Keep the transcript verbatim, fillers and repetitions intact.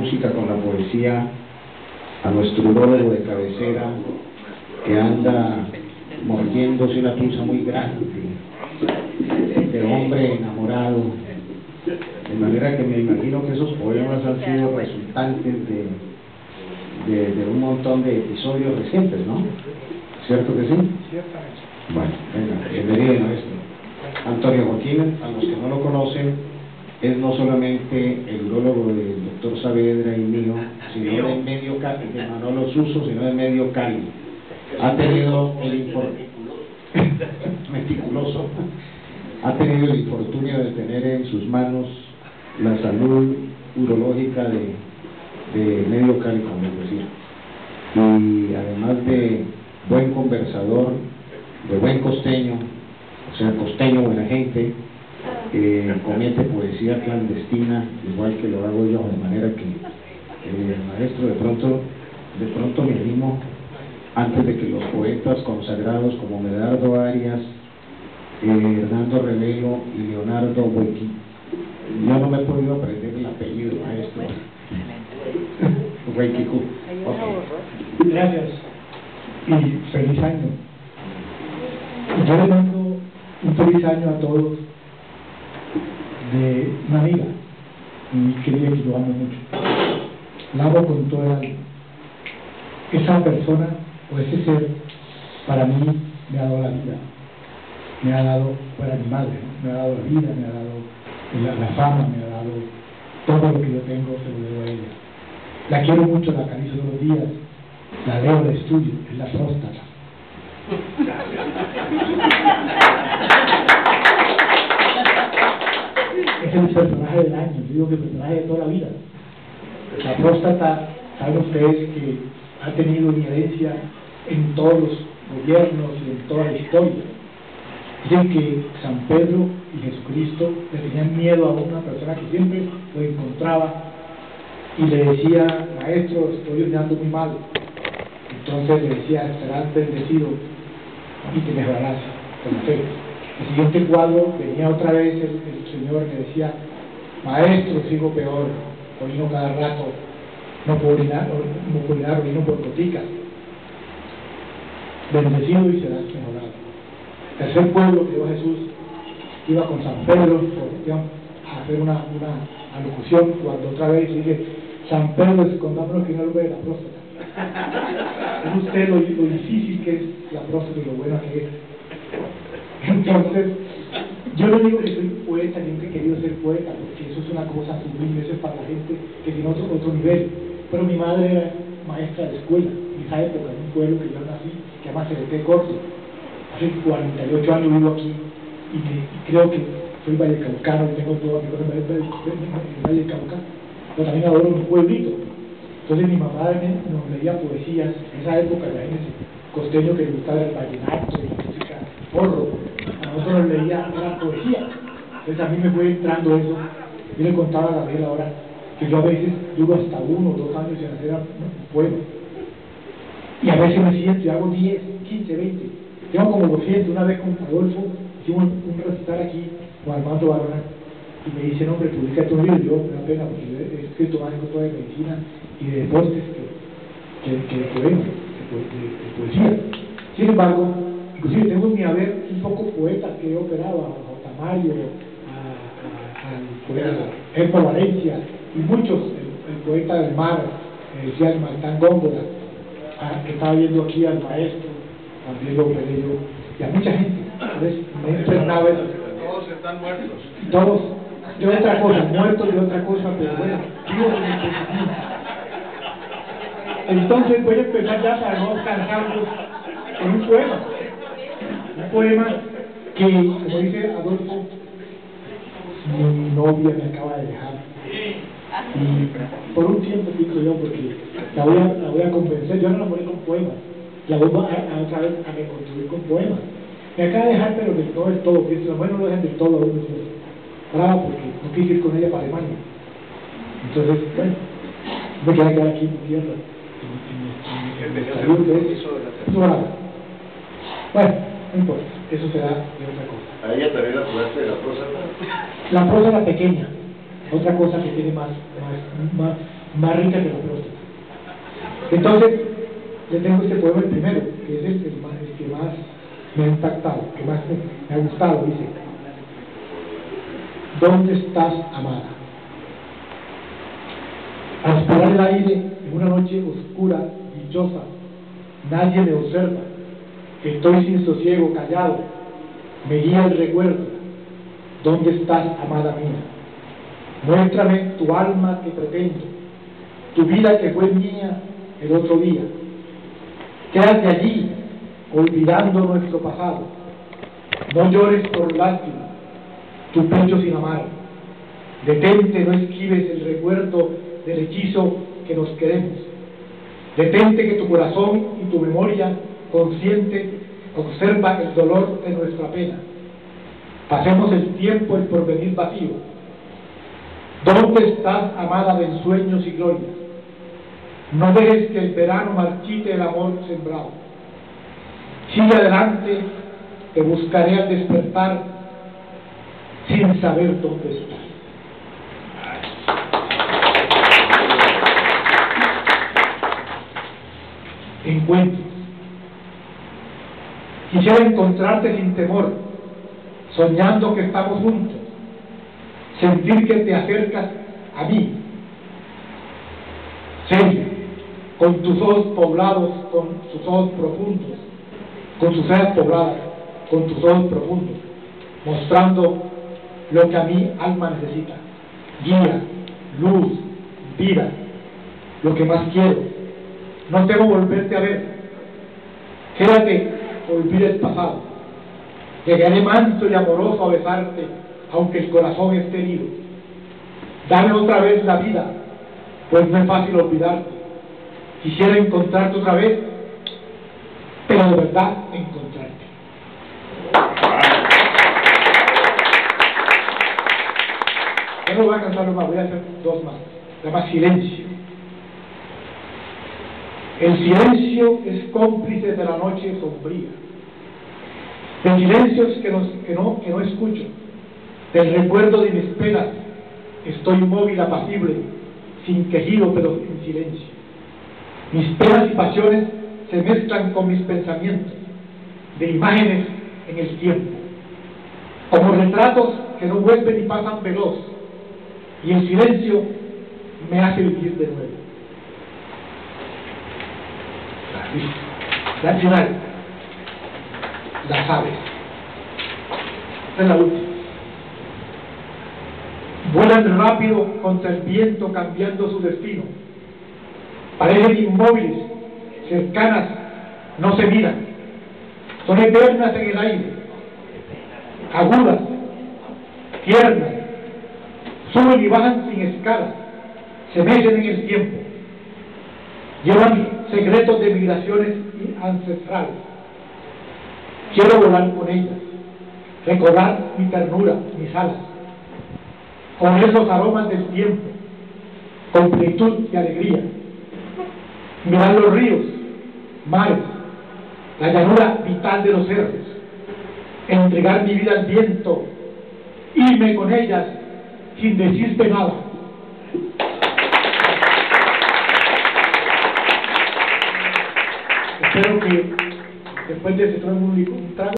música, con la poesía, a nuestro urólogo de cabecera, que anda mordiéndose una tusa muy grande, de hombre enamorado, de manera que me imagino que esos poemas han sido resultantes de, de, de un montón de episodios recientes, ¿no? ¿Cierto que sí? Ciertamente. Bueno, venga, bienvenido maestro. Antonio Joaquín, a los que no lo conocen, es no solamente el urólogo del doctor Saavedra y mío, sino de medio Cali, de Manolo Suso, sino de medio Cali. Ha tenido el informe meticuloso, ha tenido el infortunio de tener en sus manos la salud urológica de, de medio Cali, como les decía. Y además de buen conversador, de buen costeño, o sea, costeño, buena gente, eh, comete poesía clandestina, igual que lo hago yo, de manera que eh, maestro, de pronto, de pronto me animo, antes de que los poetas consagrados como Medardo Arias, eh, Hernando Revelo y Leonardo Boiqui, yo no me he podido aprender el apellido, maestro. Boiquicu. Okay. Gracias y feliz año. Yo le mando un feliz año a todos de una amiga muy querida que yo amo mucho. La amo con toda el alma. Esa persona o ese ser para mí me ha dado la vida, me ha dado, para mi madre, ¿no? Me ha dado la vida, me ha dado la, la fama, me ha dado todo lo que yo tengo, se lo debo a ella. La quiero mucho, la acaricio todos los días, la leo de estudio, es la próstata. Es el personaje del año, yo digo que el personaje de toda la vida. La próstata, saben ustedes que ha tenido injerencia en todos los gobiernos y en toda la historia. Dicen que San Pedro y Jesucristo le tenían miedo a una persona que siempre lo encontraba y le decía: maestro, estoy orinando muy mal. Entonces le decía: estarás bendecido y te mejorarás con la fe. El siguiente cuadro venía otra vez el, el Señor que decía: maestro, sigo peor, orino cada rato, no puedo orinar, no puedo orinar, orino por goticas. Bendecido y serás mejorado. Tercer pueblo que dio Jesús, iba con San Pedro a hacer una, una alocución, cuando otra vez dice: San Pedro, escondámonos que no lo ve la próstata. Es usted lo, lo difícil que es la próstata y lo buena que es. Entonces, yo no digo que soy poeta, yo nunca he querido ser poeta, porque eso es una cosa sublime, eso es para la gente que tiene otro, otro nivel. Pero mi madre era maestra de escuela, en esa época, en un pueblo que yo nací, que se llama Cereté Corzo. Hace cuarenta y ocho años vivo aquí, y, me, y creo que soy vallecaucano, tengo toda mi cosa en Vallecauca, pero también adoro mi pueblito. Entonces mi mamá nos leía poesías, en esa época, imagínense, costeño que le gustaba el vallenato y la música porro, a nosotros nos leía la poesía. Entonces a mí me fue entrando eso. Yo le contaba a Gabriel ahora que yo a veces duro hasta uno o dos años sin hacer un poema, y a veces me siento y hago diez, quince, veinte, tengo como doscientos. Una vez con Adolfo hicimos un, un recital aquí con Armando Barona y me dice: no, hombre, publica tu libro. Yo, me da pena porque yo he escrito más cosas de medicina y de deportes que, que, que de poemas, de, de, de poesía. Sin embargo, inclusive tengo en mi haber un poco poetas que he operado, a J. Mario, al poeta Héctor Valencia y muchos, el, el poeta del mar, eh, decía el Martán Góngora, a, que estaba viendo aquí al maestro, también lo operé yo, y a mucha gente. Entonces me he enfrentado eso. Todos están muertos. Todos, de otra cosa, muertos de otra cosa, pero bueno, vivos en el positivo. Entonces voy a empezar ya para no cansarlos con un poema. Un poema que, como dice Adolfo, mi novia me acaba de dejar. Y por un tiempo pico yo, porque la voy a, la voy a convencer. Yo no la enamoré con poemas, la voy a, a otra vez a reconstruir con poemas. Me acaba de dejar, pero del todo es todo. Pienso, los buenos no lo dejan del todo a uno. Bravo, porque no quise ir con ella para Alemania. Entonces, bueno, me quedé quedar aquí en mi tierra. Bueno, no importa, eso será de otra cosa. A ella también la curaste de la próstata. La próstata pequeña, otra cosa que tiene más, más, más más rica que la próstata. Entonces, le tengo este poema el primero, que es el, el, más, el que más me ha impactado, que más me, me ha gustado. Dice: ¿dónde estás, amada? Al aspirar el aire en una noche oscura, dichosa, nadie me observa, estoy sin sosiego, callado, me guía el recuerdo. ¿Dónde estás, amada mía? Muéstrame tu alma que pretendo, tu vida que fue mía el otro día. Quédate allí, olvidando nuestro pasado. No llores por lástima, tu pecho sin amar. Detente, no esquives el recuerdo del hechizo que nos queremos. Detente, que tu corazón y tu memoria consciente observa el dolor de nuestra pena. Pasemos el tiempo, el porvenir vacío. ¿Dónde estás, amada de ensueños y glorias? No dejes que el verano marchite el amor sembrado. Sigue adelante, te buscaré al despertar, sin saber dónde estás. Encuentros. Quisiera encontrarte sin temor, soñando que estamos juntos, sentir que te acercas a mí, serio, con tus ojos poblados, con tus ojos profundos, con sus cejas pobladas, con tus ojos profundos, mostrando lo que a mi alma necesita: guía, luz, vida, lo que más quiero. No temo volverte a ver. Quédate, olvida el pasado. Llegaré manso y amoroso a besarte, aunque el corazón esté herido. Dame otra vez la vida, pues no es fácil olvidarte. Quisiera encontrarte otra vez, pero de verdad encontrarte. Ya no voy a cansarlo más, voy a hacer dos más. Se llama silencio. El silencio es cómplice de la noche sombría, de silencios que, nos, que, no, que no escucho, del recuerdo de mis penas. Estoy inmóvil, apacible, sin quejido, pero en silencio. Mis penas y pasiones se mezclan con mis pensamientos, de imágenes en el tiempo, como retratos que no vuelven y pasan veloz, y el silencio me hace vivir de nuevo. La final, las aves. Esta es la última. Vuelan rápido contra el viento, cambiando su destino. Parecen inmóviles, cercanas, no se miran. Son eternas en el aire, agudas, tiernas, suben y bajan sin escala, se mecen en el tiempo. Llevan secretos de migraciones ancestrales. Quiero volar con ellas, recordar mi ternura, mis alas, con esos aromas del tiempo, con plenitud y alegría. Mirar los ríos, mares, la llanura vital de los cerros, entregar mi vida al viento, irme con ellas sin decirte nada. Espero que después de ese trago un trago